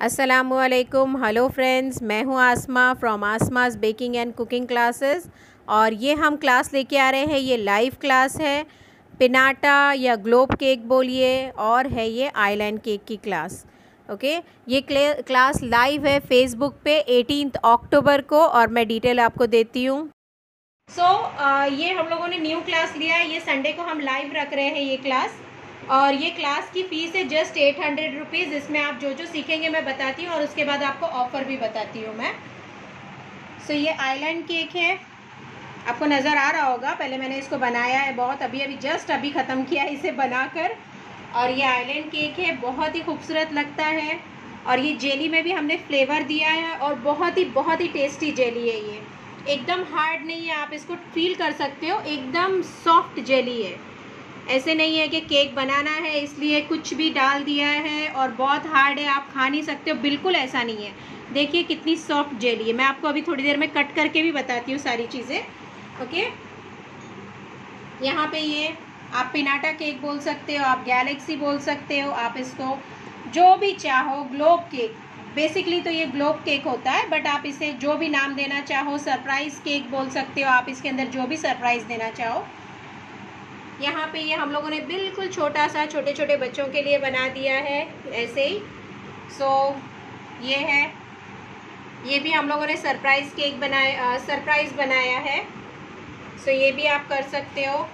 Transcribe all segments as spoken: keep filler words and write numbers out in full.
अस्सलामुअलैकुम, hello friends, मैं हूं Asma from Asma's baking and cooking classes. और ये हम क्लास लेके आ रहे हैं, ये लाइव क्लास है। पिनाटा या ग्लोब केक बोलिए, और है ये आइलैंड केक की क्लास। ओके, ये क्लास लाइव है फेसबुक पे एटीन्थ अक्टूबर को, और मैं डिटेल आपको देती हूँ। सो so, uh, ये हम लोगों ने न्यू क्लास लिया है, ये संडे को हम लाइव रख रहे हैं ये क्लास। और ये क्लास की फ़ीस है जस्ट एट हंड्रेड रुपीज़। इसमें आप जो जो सीखेंगे मैं बताती हूँ, और उसके बाद आपको ऑफ़र भी बताती हूँ मैं। सो so, ये आइलैंड केक है, आपको नज़र आ रहा होगा। पहले मैंने इसको बनाया है बहुत, अभी अभी जस्ट अभी ख़त्म किया है इसे बनाकर। और ये आइलैंड केक है, बहुत ही खूबसूरत लगता है। और ये जेली में भी हमने फ्लेवर दिया है, और बहुत ही बहुत ही टेस्टी जेली है ये। एकदम हार्ड नहीं है, आप इसको फील कर सकते हो, एकदम सॉफ्ट जेली है। ऐसे नहीं है कि केक बनाना है इसलिए कुछ भी डाल दिया है और बहुत हार्ड है, आप खा नहीं सकते हो, बिल्कुल ऐसा नहीं है। देखिए कितनी सॉफ्ट जेली है। मैं आपको अभी थोड़ी देर में कट करके भी बताती हूँ सारी चीज़ें। ओके, यहाँ पे ये आप पिनाटा केक बोल सकते हो, आप गैलेक्सी बोल सकते हो, आप इसको जो भी चाहो, ग्लोब केक। बेसिकली तो ये ग्लोब केक होता है, बट आप इसे जो भी नाम देना चाहो, सरप्राइज़ केक बोल सकते हो, आप इसके अंदर जो भी सरप्राइज़ देना चाहो। यहाँ पे ये हम लोगों ने बिल्कुल छोटा सा छोटे छोटे बच्चों के लिए बना दिया है ऐसे ही। सो so, ये है, ये भी हम लोगों ने सरप्राइज़ केक बनाया, सरप्राइज़ बनाया है। सो so, ये भी आप कर सकते हो।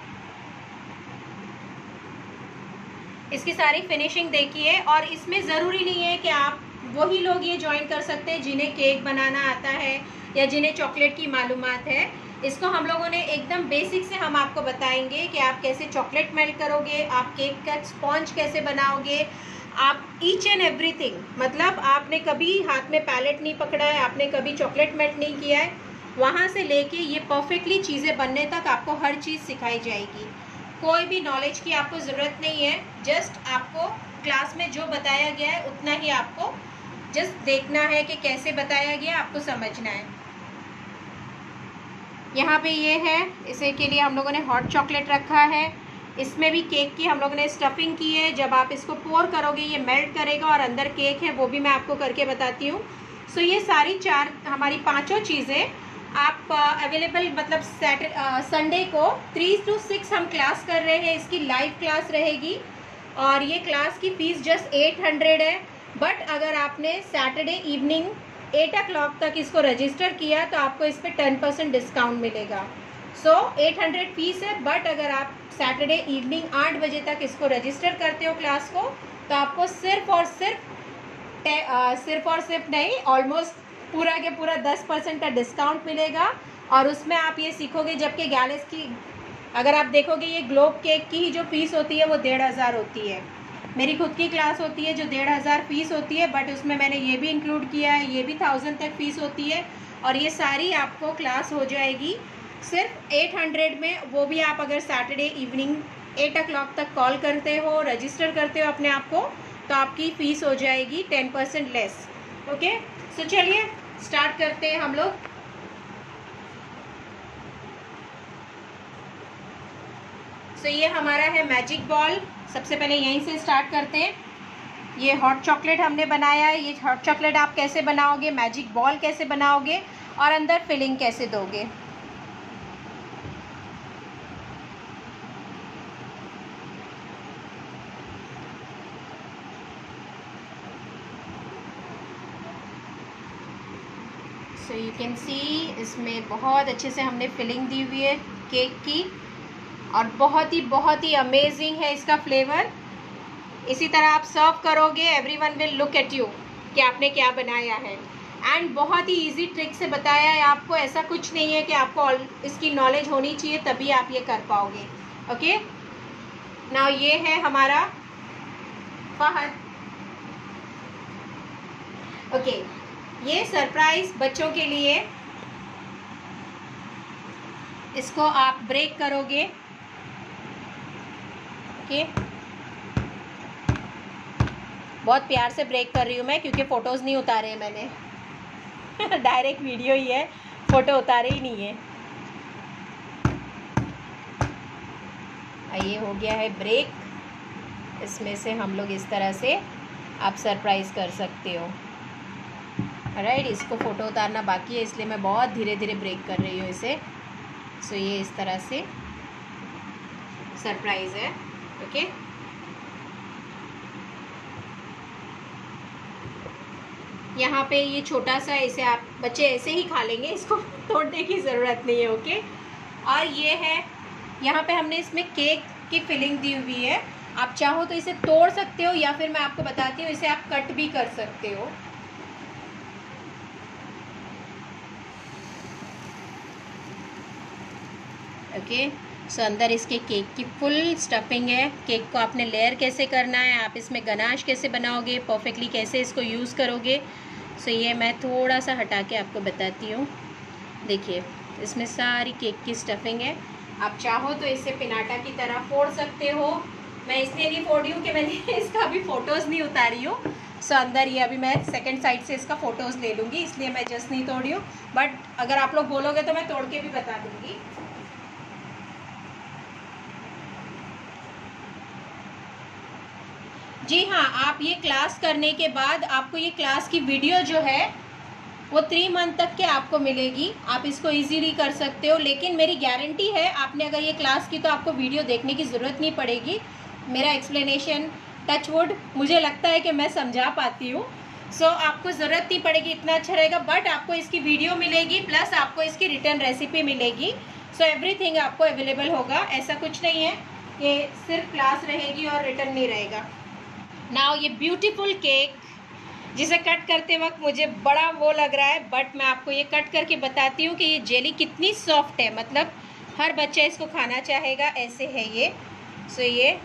इसकी सारी फिनिशिंग देखिए, और इसमें ज़रूरी नहीं है कि आप वही लोग ये ज्वाइन कर सकते हैं जिन्हें केक बनाना आता है या जिन्हें चॉकलेट की मालूमात है। इसको हम लोगों ने एकदम बेसिक से हम आपको बताएंगे कि आप कैसे चॉकलेट मेल्ट करोगे, आप केक का स्पॉन्ज कैसे बनाओगे, आप ईच एंड एवरीथिंग। मतलब आपने कभी हाथ में पैलेट नहीं पकड़ा है, आपने कभी चॉकलेट मेल्ट नहीं किया है, वहाँ से लेके ये परफेक्टली चीज़ें बनने तक आपको हर चीज़ सिखाई जाएगी। कोई भी नॉलेज की आपको ज़रूरत नहीं है, जस्ट आपको क्लास में जो बताया गया है उतना ही आपको जस्ट देखना है कि कैसे बताया गया, आपको समझना है। यहाँ पे ये है, इसे के लिए हम लोगों ने हॉट चॉकलेट रखा है। इसमें भी केक की हम लोगों ने स्टफिंग की है। जब आप इसको पोर करोगे ये मेल्ट करेगा, और अंदर केक है, वो भी मैं आपको करके बताती हूँ। सो ये सारी चार हमारी पांचों चीज़ें आप अवेलेबल uh, मतलब सैटरडे संडे को थ्री टू सिक्स हम क्लास कर रहे हैं, इसकी लाइव क्लास रहेगी। और ये क्लास की फ़ीस जस्ट एट हंड्रेड है, बट अगर आपने Saturday evening eight o'clock तक इसको रजिस्टर किया तो आपको इस पर टेन परसेंट डिस्काउंट मिलेगा। सो एट हंड्रेड फीस है, बट अगर आप सैटरडे इवनिंग आठ बजे तक इसको रजिस्टर करते हो क्लास को, तो आपको सिर्फ और सिर्फ आ, सिर्फ और सिर्फ नहीं, ऑलमोस्ट पूरा के पूरा दस परसेंट का डिस्काउंट मिलेगा। और उसमें आप ये सीखोगे, जबकि गैलेक्सी की अगर आप देखोगे ये ग्लोब केक की ही जो फ़ीस होती है वो डेढ़ हज़ार होती है। मेरी खुद की क्लास होती है जो डेढ़ हज़ार फ़ीस होती है, बट उसमें मैंने ये भी इंक्लूड किया है, ये भी थाउजेंड तक फ़ीस होती है। और ये सारी आपको क्लास हो जाएगी सिर्फ एट हंड्रेड में, वो भी आप अगर Saturday evening eight o'clock तक कॉल करते हो, रजिस्टर करते हो अपने आप को, तो आपकी फ़ीस हो जाएगी ten percent less. Okay, so चलिए स्टार्ट करते हैं हम लोग। सो so, ये हमारा है मैजिक बॉल। सबसे पहले यहीं से स्टार्ट करते हैं। ये हॉट चॉकलेट हमने बनाया है। ये हॉट चॉकलेट आप कैसे बनाओगे, मैजिक बॉल कैसे बनाओगे, और अंदर फिलिंग कैसे दोगे। सो यू कैन सी, इसमें बहुत अच्छे से हमने फिलिंग दी हुई है केक की, और बहुत ही बहुत ही अमेजिंग है इसका फ्लेवर। इसी तरह आप सर्व करोगे, everyone will look at you कि आपने क्या बनाया है। एंड बहुत ही इजी ट्रिक से बताया है आपको, ऐसा कुछ नहीं है कि आपको इसकी नॉलेज होनी चाहिए तभी आप ये कर पाओगे। ओके, नाउ ये है हमारा फहद। ओके, ये सरप्राइज बच्चों के लिए, इसको आप ब्रेक करोगे। ओके, बहुत प्यार से ब्रेक कर रही हूँ मैं, क्योंकि फ़ोटोज़ नहीं उतारे हैं मैंने डायरेक्ट वीडियो ही है, फ़ोटो उतारे ही नहीं है। ये हो गया है ब्रेक। इसमें से हम लोग इस तरह से आप सरप्राइज़ कर सकते हो। राइट, इसको फ़ोटो उतारना बाकी है, इसलिए मैं बहुत धीरे धीरे ब्रेक कर रही हूँ इसे। सो so, ये इस तरह से सरप्राइज़ है। ओके, यहाँ पे ये छोटा सा, इसे आप बच्चे ऐसे ही खा लेंगे, इसको तोड़ने की ज़रूरत नहीं है। ओके, और ये है, यहाँ पे हमने इसमें केक की फिलिंग दी हुई है। आप चाहो तो इसे तोड़ सकते हो, या फिर मैं आपको बताती हूँ, इसे आप कट भी कर सकते हो। ओके, सो अंदर इसके केक की फुल स्टफिंग है। केक को आपने लेयर कैसे करना है, आप इसमें गनाश कैसे बनाओगे, परफेक्टली कैसे इसको यूज़ करोगे, सो ये मैं थोड़ा सा हटा के आपको बताती हूँ। देखिए, इसमें सारी केक की स्टफिंग है। आप चाहो तो इसे पिनाटा की तरह फोड़ सकते हो। मैं इसलिए नहीं फोड़ रही हूँ कि मैंने इसका अभी फ़ोटोज़ नहीं उतारी हूँ। सो अंदर ये अभी मैं सेकंड साइड से इसका फ़ोटोज़ ले लूँगी, इसलिए मैं जस्ट नहीं तोड़ रही हूँ। बट अगर आप लोग बोलोगे तो मैं तोड़ के भी बता दूँगी। जी हाँ, आप ये क्लास करने के बाद आपको ये क्लास की वीडियो जो है वो थ्री मंथ तक के आपको मिलेगी। आप इसको इजीली कर सकते हो, लेकिन मेरी गारंटी है, आपने अगर ये क्लास की तो आपको वीडियो देखने की ज़रूरत नहीं पड़ेगी। मेरा एक्सप्लेनेशन, टच वुड, मुझे लगता है कि मैं समझा पाती हूँ। सो so, आपको ज़रूरत नहीं पड़ेगी, इतना अच्छा रहेगा। बट आपको इसकी वीडियो मिलेगी, प्लस आपको इसकी रिटर्न रेसिपी मिलेगी। सो एवरीथिंग आपको अवेलेबल होगा। ऐसा कुछ नहीं है कि सिर्फ क्लास रहेगी और रिटर्न नहीं रहेगा। नाउ ये ब्यूटीफुल केक, जिसे कट करते वक्त मुझे बड़ा वो लग रहा है, बट मैं आपको ये कट करके बताती हूँ कि ये जेली कितनी सॉफ्ट है। मतलब हर बच्चा इसको खाना चाहेगा, ऐसे है ये। सो so, ये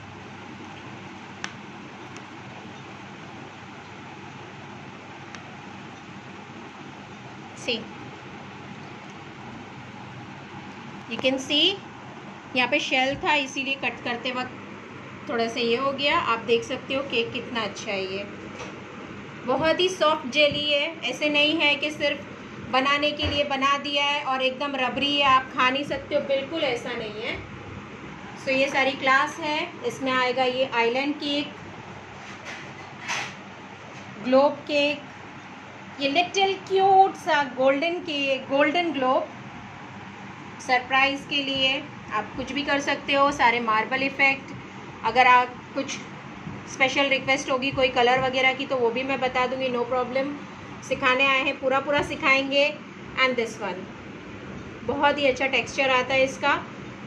सी, यू कैन सी, यहाँ पे शेल था इसीलिए कट करते वक्त थोड़ा सा ये हो गया। आप देख सकते हो केक कितना अच्छा है। ये बहुत ही सॉफ्ट जेली है, ऐसे नहीं है कि सिर्फ बनाने के लिए बना दिया है और एकदम रबरी है, आप खा नहीं सकते हो, बिल्कुल ऐसा नहीं है। सो so, ये सारी क्लास है। इसमें आएगा ये आइलैंड केक, ग्लोब केक, ये लिटिल क्यूट सा golden cake, golden globe surprise के लिए आप कुछ भी कर सकते हो। सारे मार्बल इफ़ेक्ट, अगर आप कुछ स्पेशल रिक्वेस्ट होगी कोई कलर वगैरह की तो वो भी मैं बता दूंगी, नो प्रॉब्लम। सिखाने आए हैं, पूरा पूरा सिखाएंगे। एंड दिस वन, बहुत ही अच्छा टेक्सचर आता है इसका।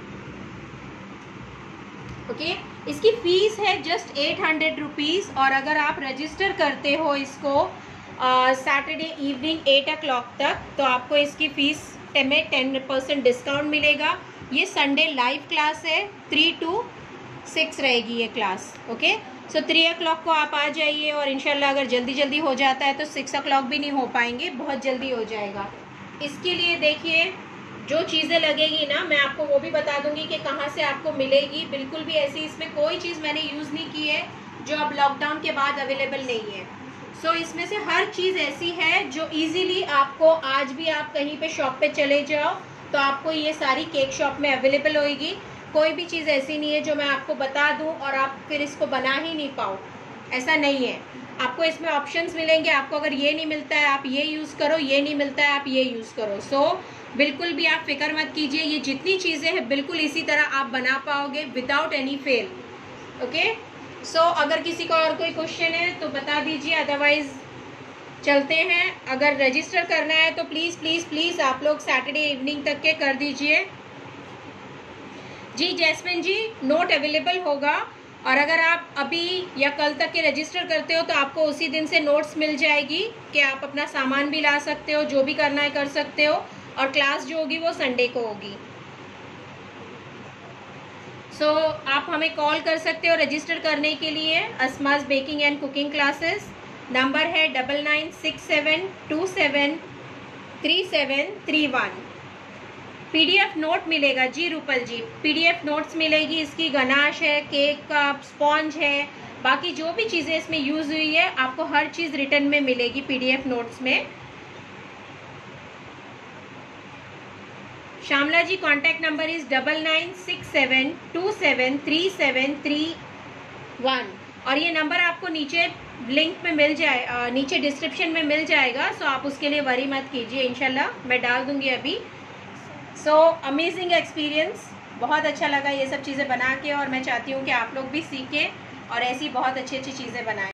ओके, इसकी फ़ीस है जस्ट एट हंड्रेड रुपीज़, और अगर आप रजिस्टर करते हो इसको Saturday evening eight o'clock तक तो आपको इसकी फ़ीस में टेन परसेंट डिस्काउंट मिलेगा। ये संडे लाइव क्लास है, थ्री टू सिक्स रहेगी ये class. Okay, so three o'clock को आप आ जाइए, और इंशाल्लाह अगर जल्दी जल्दी हो जाता है तो सिक्स ओ क्लॉक भी नहीं हो पाएंगे, बहुत जल्दी हो जाएगा। इसके लिए देखिए, जो चीज़ें लगेगी ना मैं आपको वो भी बता दूंगी कि कहाँ से आपको मिलेगी। बिल्कुल भी ऐसी इसमें कोई चीज़ मैंने यूज़ नहीं की है जो अब लॉकडाउन के बाद अवेलेबल नहीं है। सो so, इसमें से हर चीज़ ऐसी है जो इजीली आपको, आज भी आप कहीं पे शॉप पे चले जाओ तो आपको ये सारी केक शॉप में अवेलेबल होएगी। कोई भी चीज़ ऐसी नहीं है जो मैं आपको बता दूं और आप फिर इसको बना ही नहीं पाओ, ऐसा नहीं है। आपको इसमें ऑप्शंस मिलेंगे, आपको अगर ये नहीं मिलता है आप ये यूज़ करो, ये नहीं मिलता है आप ये यूज़ करो। सो so, बिल्कुल भी आप फिक्र मत कीजिए, ये जितनी चीज़ें हैं बिल्कुल इसी तरह आप बना पाओगे without any fail. Okay, so अगर किसी का और कोई क्वेश्चन है तो बता दीजिए, अदरवाइज चलते हैं। अगर रजिस्टर करना है तो प्लीज़ प्लीज़ प्लीज़ आप लोग सैटरडे इवनिंग तक के कर दीजिए। जी जैस्मिन जी, नोट अवेलेबल होगा, और अगर आप अभी या कल तक के रजिस्टर करते हो तो आपको उसी दिन से नोट्स मिल जाएगी कि आप अपना सामान भी ला सकते हो, जो भी करना है कर सकते हो, और क्लास जो होगी वो संडे को होगी। सो so, आप हमें कॉल कर सकते हो रजिस्टर करने के लिए। Asma's baking and cooking classes, number है double nine six seven two seven three seven three one. PDF note मिलेगा जी रूपल जी, पीडीएफ नोट्स मिलेगी। इसकी गनाश है, केक का स्पॉन्ज है, बाकी जो भी चीज़ें इसमें यूज़ हुई है आपको हर चीज़ रिटर्न में मिलेगी पीडीएफ नोट्स में। Shyamala ji, contact number is double nine six seven two seven three seven three one. और ये नंबर आपको नीचे लिंक में मिल जाए, नीचे डिस्क्रिप्शन में मिल जाएगा, सो आप उसके लिए वरी मत कीजिए, इंशाल्लाह मैं डाल दूँगी अभी। सो अमेजिंग एक्सपीरियंस, बहुत अच्छा लगा ये सब चीज़ें बना के, और मैं चाहती हूँ कि आप लोग भी सीखें और ऐसी बहुत अच्छी अच्छी चीज़ें बनाएं।